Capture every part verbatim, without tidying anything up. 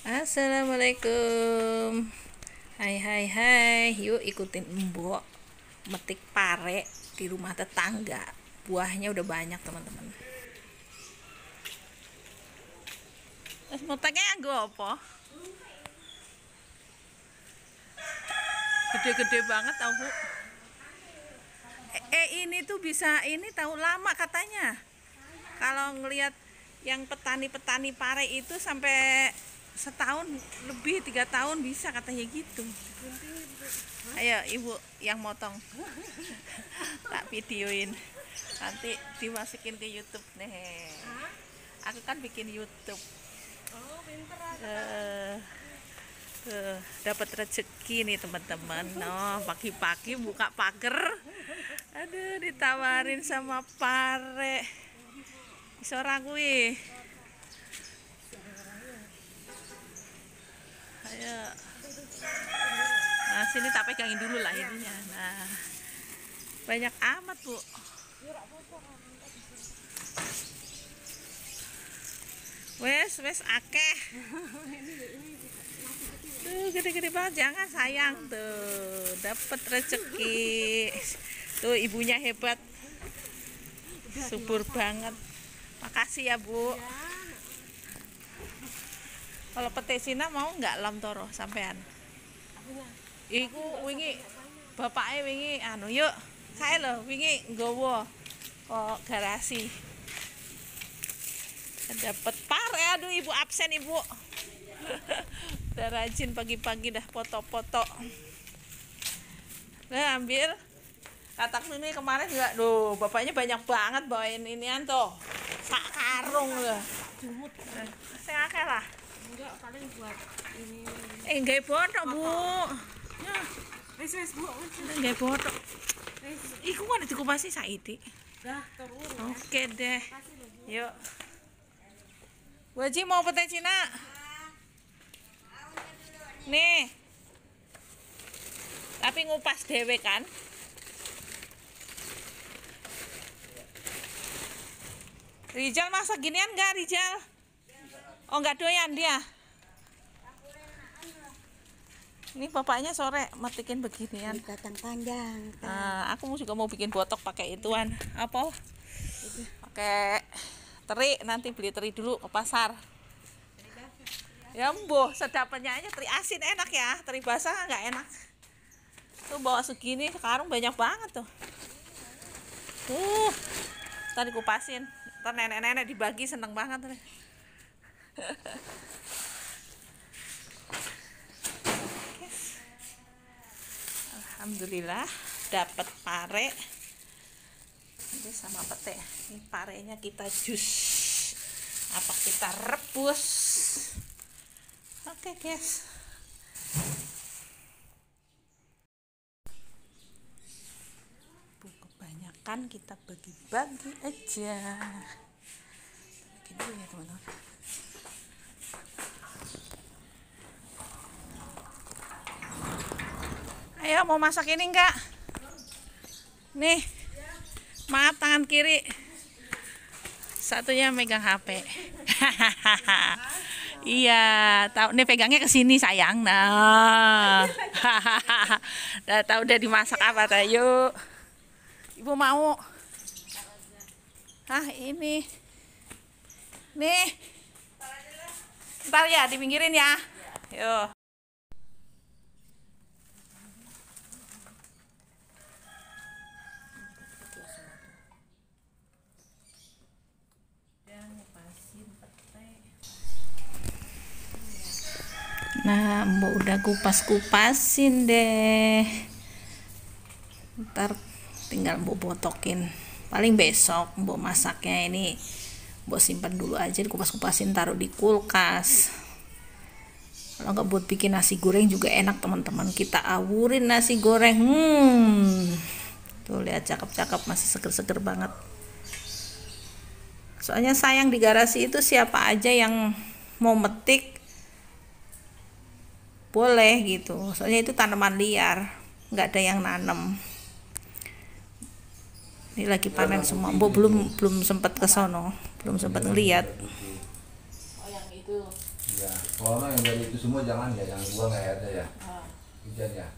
Assalamualaikum. Hai hai hai. Yuk ikutin Mbok metik pare di rumah tetangga. Buahnya udah banyak, teman-teman. Terus meteknya gue apa? Gede-gede banget tau, Bu. Eh, eh ini tuh bisa ini tahu lama katanya. Kalau ngelihat yang petani-petani pare itu sampai setahun lebih, tiga tahun bisa katanya gitu. Ayo ibu yang motong, tak videoin, nanti dimasukin ke YouTube nih. Aku kan bikin YouTube. Uh, uh, dapat rezeki nih teman-teman. No, pagi-pagi buka pagar, aduh ditawarin sama pare. Isora gue. Ayo. Nah, sini tak pegangin dulu lah ininya. Nah, banyak amat, Bu. Wes, wes akeh. Tuh, gede-gede banget, jangan sayang tuh. Dapat rezeki. Tuh, ibunya hebat. Subur banget. Makasih ya, Bu. Kalau petesina mau nggak lam toro sampean? Iku wingi bapaknya wingi anu yuk, saya loh wingi nggawa kok garasi. Dapat pare, aduh ibu absen ibu. Udah rajin pagi-pagi dah foto-foto. Nah, ambil. Katak ini kemarin juga, duh bapaknya banyak banget bawain inian tuh. Sak karung loh. Nah, saya akeh lah. Enggak, paling buat ini. Eh, enggak botok, Bu. Ya, wis wis Bu. Enggak botok. Iku kan dikupasi saiki. Dah, terus. Oke deh. Yuk. Bu Haji mau pete Cina? Nih. Tapi ngupas dewe kan? Rijal masak ginian enggak, Rijal? Oh, enggak doyan dia. Ini bapaknya sore metikin beginian. Batang panjang. Nah, aku juga mau bikin botok pakai ituan. Apa? Pakai teri, nanti beli teri dulu ke pasar. Ya mboh, sedapnya aja teri asin enak ya, teri basah nggak enak. Tuh bawa segini sekarang banyak banget tuh. Tuh, tadi kupasin. Ntar nenek-nenek dibagi seneng banget nih. Alhamdulillah dapat pare. Ini sama pete. Ini parenya kita jus. Apa kita rebus? Oke, guys. Bu, kebanyakan kita bagi-bagi aja. Bagi dulu ya, teman-teman. Ayo mau masak ini enggak? Nih, maaf tangan kiri, satunya megang H P. Iya, tahu nih pegangnya ke sini sayang. Nah, udah tahu udah dimasak apa tah? Yuk, ibu mau? Ah ini, nih, ntar ya dipinggirin ya. Yuk. Nah, Mbok udah kupas-kupasin deh. Ntar tinggal Mbok botokin. Paling besok Mbok masaknya ini Mbok simpan dulu aja, dikupas-kupasin taruh di kulkas. Kalau nggak buat bikin nasi goreng juga enak teman-teman. Kita awurin nasi goreng. Hmm. Tuh lihat cakep-cakep, masih seger-seger banget. Soalnya sayang di garasi itu siapa aja yang mau metik boleh gitu, soalnya itu tanaman liar, nggak ada yang nanam. Ini lagi panen semua. Mbok belum belum sempat ke sono, belum sempat ngeliat. Oh yang itu. Ya. Kalau yang dari itu semua jangan ya, jangan buang airnya ya. Oh. Hujan ya.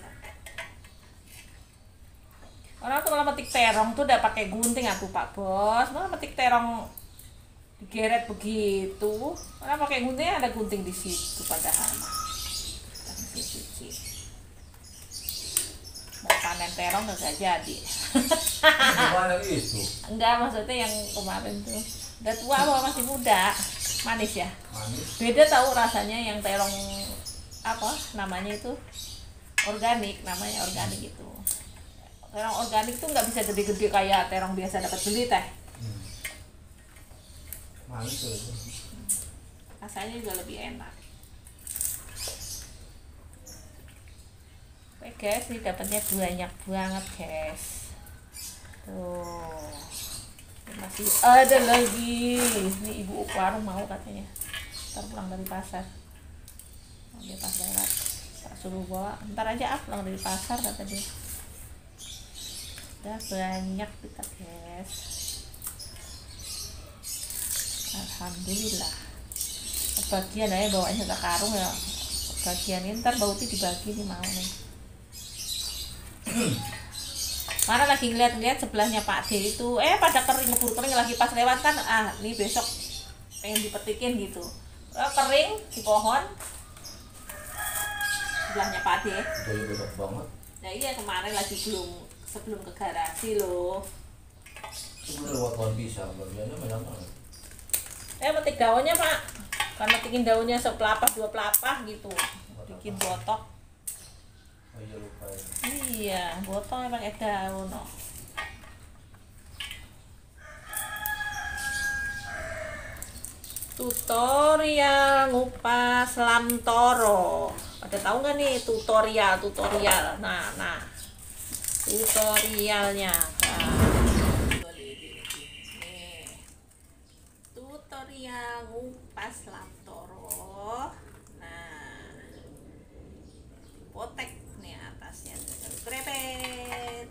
Orang tuh kalau metik terong tuh udah pakai gunting atuh Pak Bos. Malah metik terong digeret begitu. Orang pakai gunting, ada gunting di situ padahal. Mau panen terong nggak jadi. Gimana itu? Enggak, maksudnya yang kemarin tuh udah tua apa masih muda, manis ya. Manis. Beda tahu rasanya yang terong apa namanya itu organik, namanya organik itu. Terong organik tuh nggak bisa gede-gede kayak terong biasa dapat beli teh. Hmm. Manis tuh. Rasanya juga lebih enak. Oke guys, ini dapatnya banyak banget guys. Tuh. Ini masih ada lagi. Ini ibu warung mau katanya. Ntar pulang dari pasar. Oh, dia pas lewat. Tak suruh bawa. Ntar aja ah pulang dari pasar kata dia. Udah banyak kita guys. Alhamdulillah. Bagian aja bawanya ke karung ya. Bagian ini ntar bauti dibagi nih mau nih. Mana lagi ngeliat-ngeliat sebelahnya Pak D itu, eh pada kering, ngeburu kering lagi pas lewat kan, ah ini besok pengen dipetikin gitu. Eh, kering di pohon sebelahnya Pak D. Jadi banyak banget. Nah iya kemarin lagi belum sebelum ke garasi loh. Itu lewat pohon pisang, bagiannya banyak banget. Eh metik daunnya Pak, kan metikin daunnya sepelapah dua pelapah gitu, bikin botok. Oh iya lupa ya. Iya, botolnya pakai daun. Oh. Tutorial ngupas lamtoro. Pada tahu nggak nih tutorial tutorial? Nah, nah, tutorialnya. Nah. Nih. Tutorial ngupas lamtoro. Nah, potek. Atasnya krepet,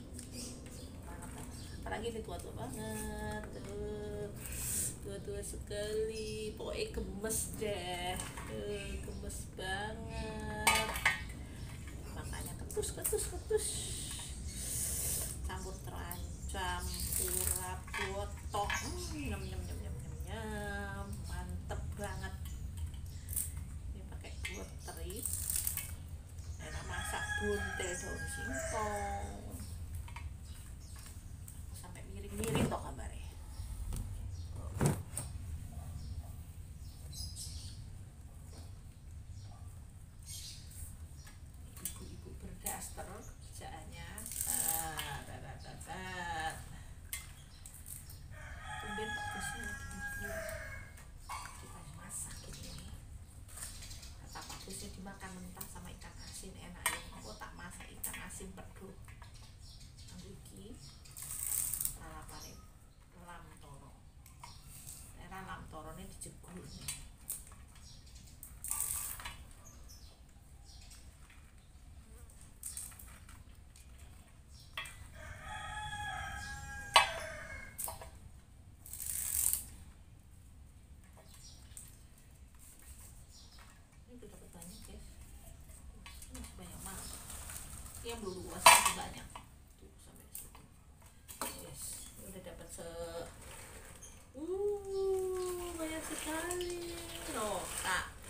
apalagi ini tua-tua banget tuh, tua-tua sekali, pokoknya gemes deh, tuh, gemes banget, makanya ketus ketus ketus, campur terancam, pura botok, hmm, nyam nyam nyam nyam nyam nyam, mantep banget, ini pakai kuah teri. Masak bunte daun singkong sampai miring-miring toh kabarnya. Ibu-ibu berdaster kerjaannya. Ah, tat. Tumben Pak Kusnya lagi kita masak ini. Kata Pak Kusnya dimakan mentah sama ikan asin enak ya. Aku tak masak ikan asin pedur. Iki lalapane lam toro. Era lam torone dijegul. Ini udah dapat banyak guys. Masih banyak banget. Yang belum luas masih banyak. Tuh sampai di situ. Yes, ini udah dapat se uh banyak sekali. Loh, tak